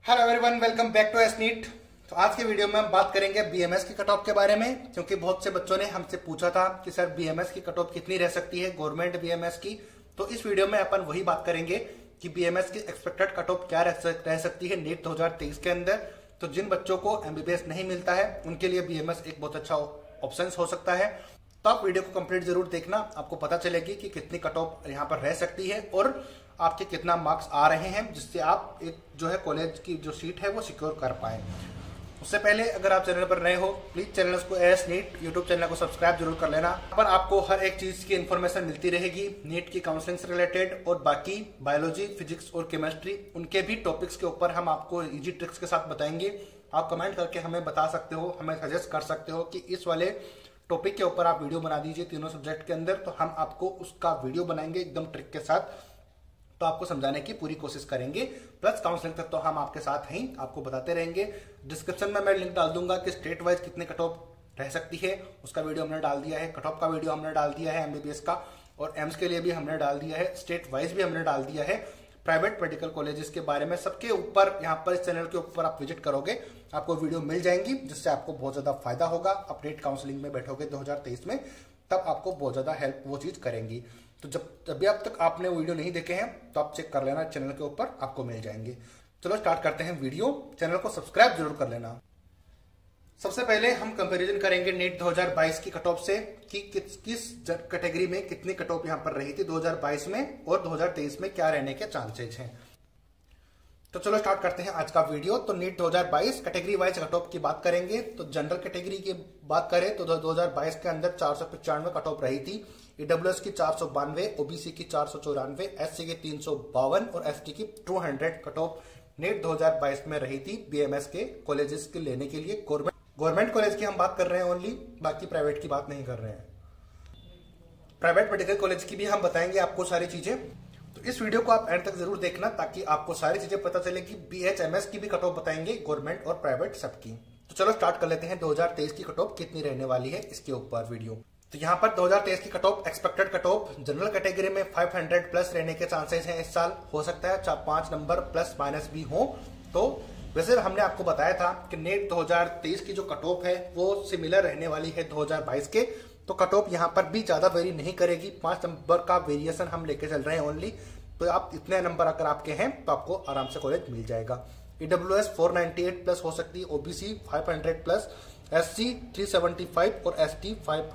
Hello everyone, welcome back to एसनीट। तो आज के वीडियो में हम बात करेंगे बीएमएस की कट ऑफ के बारे में, क्योंकि बहुत से बच्चों ने हमसे पूछा था कि सर बीएमएस की कट ऑफ कितनी रह सकती है, गवर्नमेंट बीएमएस की। तो इस वीडियो में अपन वही बात करेंगे कि बीएमएस की एक्सपेक्टेड कट ऑफ क्या रह सकती है नीट 2023 के अंदर। तो जिन बच्चों को एमबीबीएस नहीं मिलता है उनके लिए बीएमएस एक बहुत अच्छा ऑप्शन हो सकता है। तो आप वीडियो को कंप्लीट जरूर देखना, आपको पता चलेगी कि कितनी कट ऑफ यहाँ पर रह सकती है और आपके कितना मार्क्स आ रहे हैं, जिससे आप एक जो है कॉलेज की जो सीट है वो सिक्योर कर पाए। उससे पहले अगर आप चैनल पर नए हो, प्लीज चैनल को एसनीट यूट्यूब चैनल को सब्सक्राइब जरूर कर लेना। पर आपको हर एक चीज की इन्फॉर्मेशन मिलती रहेगी, नीट की काउंसलिंग से रिलेटेड और बाकी बायोलॉजी, फिजिक्स और केमिस्ट्री उनके भी टॉपिक्स के ऊपर हम आपको इजी ट्रिक्स के साथ बताएंगे। आप कमेंट करके हमें बता सकते हो, हमें सजेस्ट कर सकते हो कि इस वाले टॉपिक के ऊपर आप वीडियो बना दीजिए तीनों सब्जेक्ट के अंदर, तो हम आपको उसका वीडियो बनाएंगे एकदम ट्रिक के साथ। तो आपको समझाने की पूरी कोशिश करेंगे। प्लस काउंसलिंग तक तो हम आपके साथ हैं, आपको बताते रहेंगे। डिस्क्रिप्शन में मैं लिंक डाल दूंगा कि स्टेट वाइज कितने कट ऑफ रह सकती है, उसका वीडियो हमने डाल दिया है। कट ऑफ का वीडियो हमने डाल दिया है एमबीबीएस का, और एम्स के लिए भी हमने डाल दिया है, स्टेट वाइज भी हमने डाल दिया है। प्राइवेट मेडिकल कॉलेजेस के बारे में सबके ऊपर यहाँ पर इस चैनल के ऊपर आप विजिट करोगे, आपको वीडियो मिल जाएंगी, जिससे आपको बहुत ज्यादा फायदा होगा। अपडेट काउंसलिंग में बैठोगे 2023 में, तब आपको बहुत ज्यादा हेल्प वो चीज करेंगी। तो जब भी अब तक आपने वीडियो नहीं देखे हैं तो आप चेक कर लेना, चैनल के ऊपर आपको मिल जाएंगे। चलो स्टार्ट करते हैं वीडियो। चैनल को सब्सक्राइब जरूर कर लेना। सबसे पहले हम कंपैरिजन करेंगे नीट 2022 की कट ऑफ से कि किस कैटेगरी में कितनी कट ऑफ यहां पर रही थी 2022 में और 2023 में क्या रहने के चांसेस हैं। तो चलो स्टार्ट करते हैं आज का वीडियो। तो NEET 2022 category wise cut off की बात करेंगे। तो जनरल कैटेगरी की बात करें तो 2022 के अंदर 495 कट ऑफ रही थी, ईडब्ल्यूएस की 492, ओबीसी की 494, एससी की 352 और एसटी की 200 कट ऑफ नीट 2022 में रही थी बीएमएस के कॉलेजेस के लेने के लिए। गवर्नमेंट कॉलेज की हम बात कर रहे हैं ओनली, बाकी प्राइवेट की बात नहीं कर रहे हैं। प्राइवेट मेडिकल कॉलेज की भी हम बताएंगे आपको सारी चीजें। तो इस वीडियो को आप एंड तक जरूर देखना, ताकि आपको सारी चीजें पता चले कि बीएचएमएस की भी कट ऑफ बताएंगे, गवर्नमेंट और प्राइवेट सबकी। तो चलो स्टार्ट कर लेते हैं 2023 की कट ऑफ कितनी रहने वाली है इसके ऊपर वीडियो। तो यहाँ पर 2023 की cut off expected cut off general category में 500 प्लस रहने के चांसेस हैं इस साल। हो सकता है 4-5 नंबर प्लस माइनस भी हो। तो वैसे हमने आपको बताया था कि नीट 2023 की जो कट ऑफ है वो सिमिलर रहने वाली है 2022 के। तो कट ऑफ यहाँ पर भी ज्यादा वेरी नहीं करेगी, 5 नंबर का वेरिएशन हम लेके चल रहे हैं ओनली। तो आप इतने नंबर अगर आपके हैं तो आपको आराम से कॉलेज मिल जाएगा। ईडब्ल्यूएस 498 प्लस हो सकती है, ओबीसी 500 प्लस, एससी 375 और एसटी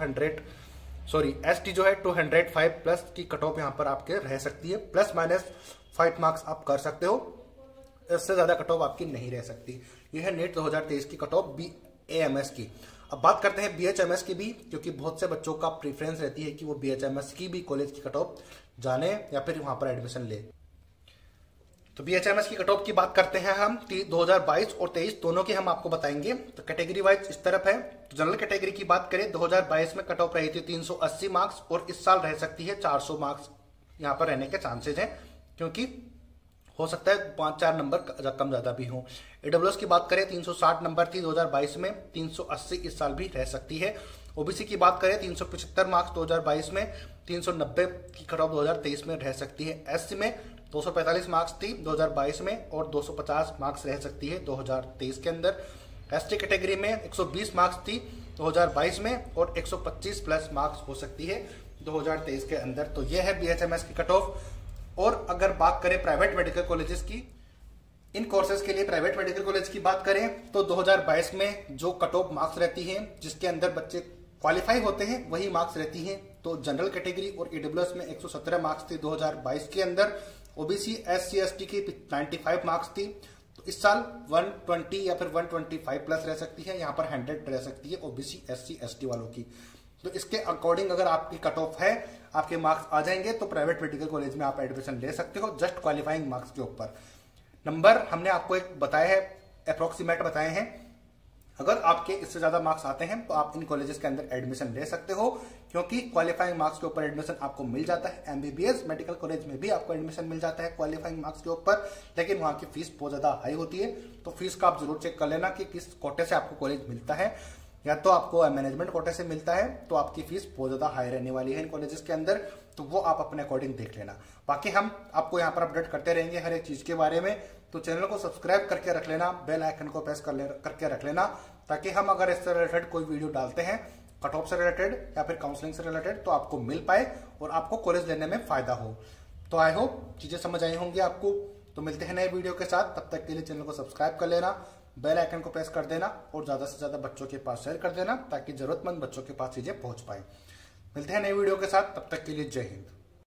जो है 205 प्लस की कट ऑफ यहाँ पर आपके रह सकती है। प्लस माइनस 5 मार्क्स आप कर सकते हो, इससे ज्यादा कट ऑफ आपकी नहीं रह सकती। यह है नीट 2023 की कट ऑफ बीएएमएस की। अब बात करते हैं बीएचएमएस की भी, क्योंकि बहुत से बच्चों का प्रेफरेंस रहती है कि वो बीएचएमएस की भी कॉलेज की कट ऑफ जाने या फिर वहां पर एडमिशन ले। तो बीएचएमएस की कट ऑफ की बात करते हैं हम 2022 और 23 दोनों की हम आपको बताएंगे। तो कैटेगरी वाइज इस तरफ है। तो जनरल कैटेगरी की बात करें 2022 में कट ऑफ रही थी 380 मार्क्स और इस साल रह सकती है 400 मार्क्स यहाँ पर रहने के चांसेस हैं, क्योंकि हो सकता है 5-4 नंबर कम ज्यादा भी हो। ईडब्ल्यूएस की बात करें 360 नंबर थी 2022 में, 380 इस साल भी रह सकती है। ओबीसी की बात करें 375 मार्क्स 2022 में, 390 की कट ऑफ 2023 में रह सकती है। एससी में 245 मार्क्स थी 2022 में और 250 मार्क्स रह सकती है 2023 के अंदर। एसटी कैटेगरी में 120 मार्क्स थी 2022 में और 125 प्लस मार्क्स हो सकती है 2023 के अंदर। तो यह है बीएचएमएस की कट ऑफ। और अगर बात करें प्राइवेट मेडिकल कॉलेजेस की, इन कोर्सेज के लिए प्राइवेट मेडिकल कॉलेज की बात करें तो 2022 में जो कट ऑफ मार्क्स रहती हैं, जिसके अंदर बच्चे क्वालिफाई होते हैं वही मार्क्स रहती हैं। तो जनरल कैटेगरी और ईडब्ल्यूएस में 117 मार्क्स थी 2022 के अंदर। ओबीसी, एससी, एसटी की 95 मार्क्स थी। तो इस साल 120 या फिर 125 प्लस रह सकती है, यहाँ पर 100 रह सकती है ओबीसी, एससी, एसटी वालों की। तो इसके अकॉर्डिंग अगर आपकी कट ऑफ है, आपके मार्क्स आ जाएंगे तो प्राइवेट मेडिकल कॉलेज में आप एडमिशन ले सकते हो, जस्ट क्वालिफाइंग मार्क्स के ऊपर। नंबर हमने आपको एक बताया है, अप्रोक्सीमेट बताए हैं। अगर आपके इससे ज्यादा मार्क्स आते हैं तो आप इन कॉलेजेस के अंदर एडमिशन ले सकते हो, क्योंकि क्वालिफाइंग मार्क्स के ऊपर एडमिशन आपको मिल जाता है। एमबीबीएस मेडिकल कॉलेज में भी आपको एडमिशन मिल जाता है क्वालिफाइंग मार्क्स के ऊपर, लेकिन वहां की फीस बहुत ज्यादा हाई होती है। तो फीस का आप जरूर चेक कर लेना कि किस कोटे से आपको कॉलेज मिलता है। या तो आपको मैनेजमेंट कोटे से मिलता है तो आपकी फीस बहुत ज्यादा हाई रहने वाली है इन कॉलेजेस के अंदर, तो वो आप अपने अकॉर्डिंग देख लेना। बाकी हम आपको यहाँ पर अपडेट करते रहेंगे हर एक चीज के बारे में, तो चैनल को सब्सक्राइब करके रख लेना, बेल आइकन को प्रेस करके रख लेना, ताकि हम अगर इससे रिलेटेड कोई वीडियो डालते हैं कट ऑफ से रिलेटेड या फिर काउंसलिंग से रिलेटेड तो आपको मिल पाए और आपको कॉलेज लेने में फायदा हो। तो आई होप चीजें समझ आई होंगी आपको। तो मिलते हैं नए वीडियो के साथ, तब तक के लिए चैनल को सब्सक्राइब कर लेना, बेल आइकन को प्रेस कर देना और ज्यादा से ज्यादा बच्चों के पास शेयर कर देना, ताकि जरूरतमंद बच्चों के पास चीजें पहुंच पाए। मिलते हैं नए वीडियो के साथ, तब तक के लिए जय हिंद।